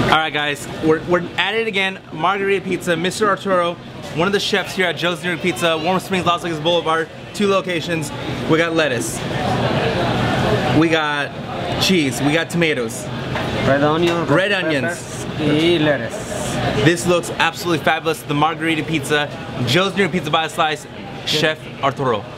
Alright guys, we're at it again. Margarita pizza, Mr. Arturo, one of the chefs here at Joe's New York Pizza, Warm Springs, Las Vegas Boulevard, 2 locations. We got lettuce, we got cheese, we got tomatoes, red onions, and lettuce. This looks absolutely fabulous. The Margarita pizza, Joe's New York Pizza by the Slice, Chef Arturo.